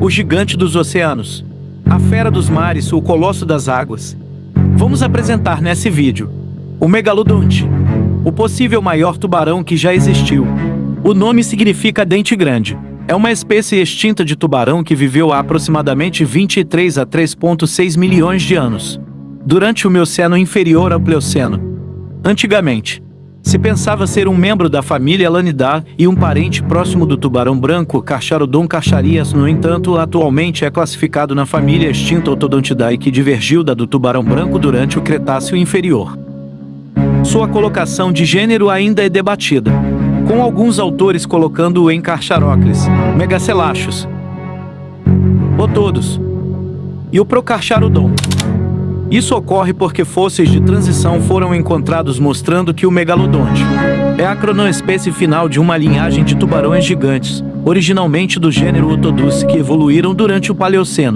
o gigante dos oceanos, a fera dos mares, o colosso das águas. Vamos apresentar nesse vídeo o megalodonte, o possível maior tubarão que já existiu. O nome significa dente grande. É uma espécie extinta de tubarão que viveu há aproximadamente 23 a 3,6 milhões de anos, durante o Mioceno inferior ao Plioceno. Antigamente, se pensava ser um membro da família Elanidae e um parente próximo do tubarão branco Carcharodon carcharias. No entanto, atualmente é classificado na família extinta Ortodontidae, que divergiu da do tubarão branco durante o Cretáceo inferior. Sua colocação de gênero ainda é debatida, com alguns autores colocando-o em Carcharócles, Megacelachus, Otodos e o Procarcharodon. Isso ocorre porque fósseis de transição foram encontrados mostrando que o megalodonte é a cronoespécie final de uma linhagem de tubarões gigantes, originalmente do gênero Otodus, que evoluíram durante o Paleoceno.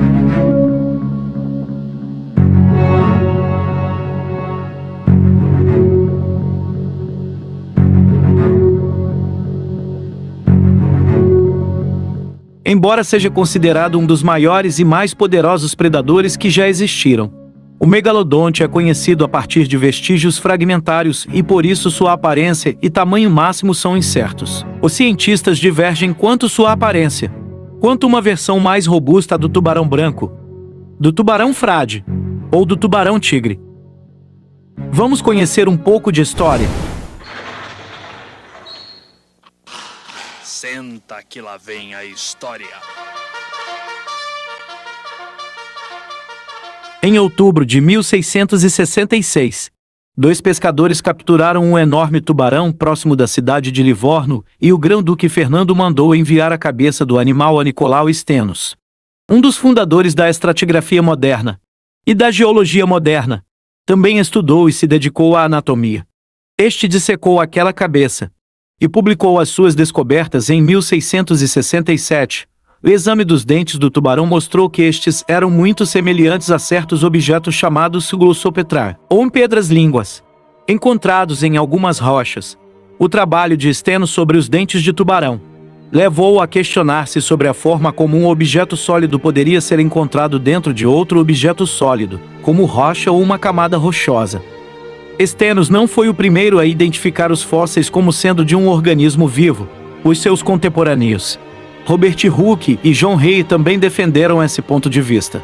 Embora seja considerado um dos maiores e mais poderosos predadores que já existiram, o megalodonte é conhecido a partir de vestígios fragmentários e por isso sua aparência e tamanho máximo são incertos. Os cientistas divergem quanto sua aparência, quanto uma versão mais robusta do tubarão branco, do tubarão frade ou do tubarão tigre. Vamos conhecer um pouco de história. Senta que lá vem a história. Em outubro de 1666, dois pescadores capturaram um enorme tubarão próximo da cidade de Livorno e o grão-duque Fernando mandou enviar a cabeça do animal a Nicolau Steno, um dos fundadores da estratigrafia moderna e da geologia moderna. Também estudou e se dedicou à anatomia. Este dissecou aquela cabeça e publicou as suas descobertas em 1667. O exame dos dentes do tubarão mostrou que estes eram muito semelhantes a certos objetos chamados glossopetrar, ou pedras-línguas, encontrados em algumas rochas. O trabalho de Steno sobre os dentes de tubarão levou-o a questionar-se sobre a forma como um objeto sólido poderia ser encontrado dentro de outro objeto sólido, como rocha ou uma camada rochosa. Steno não foi o primeiro a identificar os fósseis como sendo de um organismo vivo. Os seus contemporâneos, Robert Hooke e John Hay, também defenderam esse ponto de vista.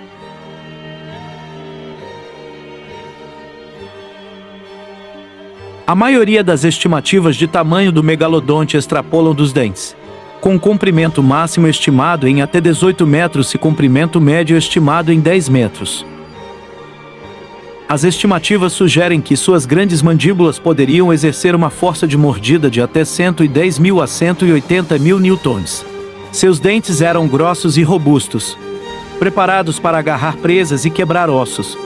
A maioria das estimativas de tamanho do megalodonte extrapolam dos dentes, com comprimento máximo estimado em até 18 metros e comprimento médio estimado em 10 metros. As estimativas sugerem que suas grandes mandíbulas poderiam exercer uma força de mordida de até 110 mil a 180 mil newtons. Seus dentes eram grossos e robustos, preparados para agarrar presas e quebrar ossos.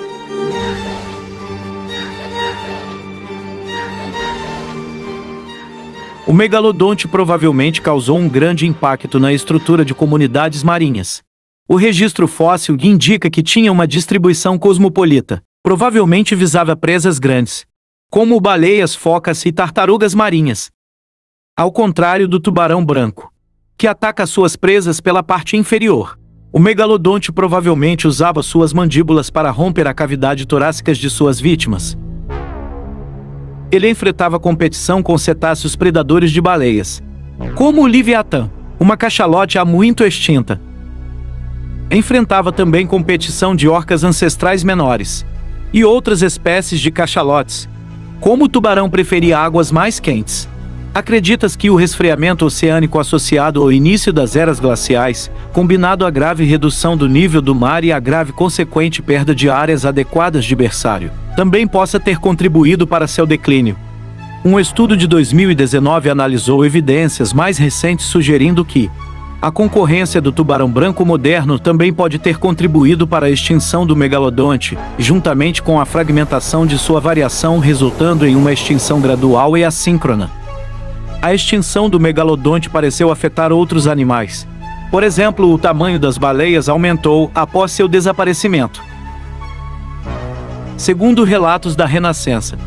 O megalodonte provavelmente causou um grande impacto na estrutura de comunidades marinhas. O registro fóssil indica que tinha uma distribuição cosmopolita. Provavelmente visava presas grandes, como baleias, focas e tartarugas marinhas. Ao contrário do tubarão branco, que ataca suas presas pela parte inferior, o megalodonte provavelmente usava suas mandíbulas para romper a cavidade torácica de suas vítimas. Ele enfrentava competição com cetáceos predadores de baleias, como o Leviatã, uma cachalote há muito extinta. Enfrentava também competição de orcas ancestrais menores e outras espécies de cachalotes. Como o tubarão preferia águas mais quentes, acredita-se que o resfriamento oceânico associado ao início das eras glaciais, combinado à grave redução do nível do mar e à grave consequente perda de áreas adequadas de berçário, também possa ter contribuído para seu declínio. Um estudo de 2019 analisou evidências mais recentes sugerindo que a concorrência do tubarão branco moderno também pode ter contribuído para a extinção do megalodonte, juntamente com a fragmentação de sua variação, resultando em uma extinção gradual e assíncrona. A extinção do megalodonte pareceu afetar outros animais. Por exemplo, o tamanho das baleias aumentou após seu desaparecimento. Segundo relatos da Renascença,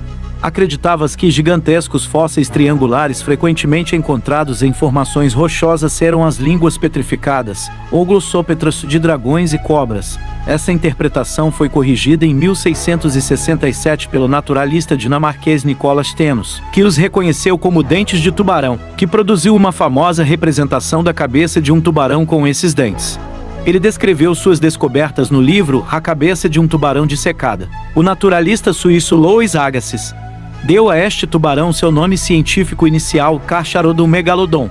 Acreditava-se que gigantescos fósseis triangulares frequentemente encontrados em formações rochosas eram as línguas petrificadas, ou glossópetras de dragões e cobras. Essa interpretação foi corrigida em 1667 pelo naturalista dinamarquês Nicolas Steenhuis, que os reconheceu como dentes de tubarão, que produziu uma famosa representação da cabeça de um tubarão com esses dentes. Ele descreveu suas descobertas no livro A Cabeça de um Tubarão Dissecada. O naturalista suíço Louis Agassiz deu a este tubarão seu nome científico inicial, Carcharodon megalodon.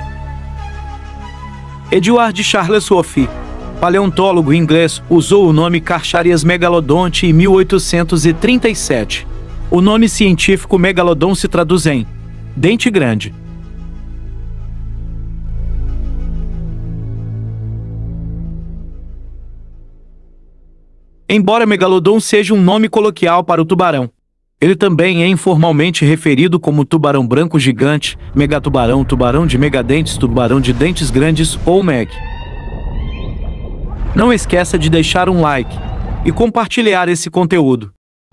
Edward Charles Woolf, paleontólogo inglês, usou o nome Carcharias megalodonte em 1837. O nome científico megalodon se traduz em dente grande. Embora megalodon seja um nome coloquial para o tubarão, ele também é informalmente referido como tubarão branco gigante, megatubarão, tubarão de megadentes, tubarão de dentes grandes ou meg. Não esqueça de deixar um like e compartilhar esse conteúdo.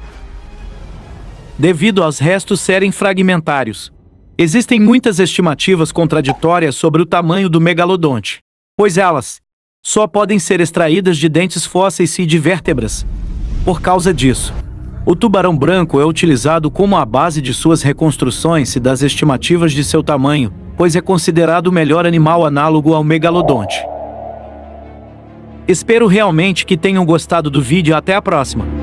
Devido aos restos serem fragmentários, existem muitas estimativas contraditórias sobre o tamanho do megalodonte, pois elas só podem ser extraídas de dentes fósseis e de vértebras. Por causa disso, o tubarão branco é utilizado como a base de suas reconstruções e das estimativas de seu tamanho, pois é considerado o melhor animal análogo ao megalodonte. Espero realmente que tenham gostado do vídeo. Até a próxima!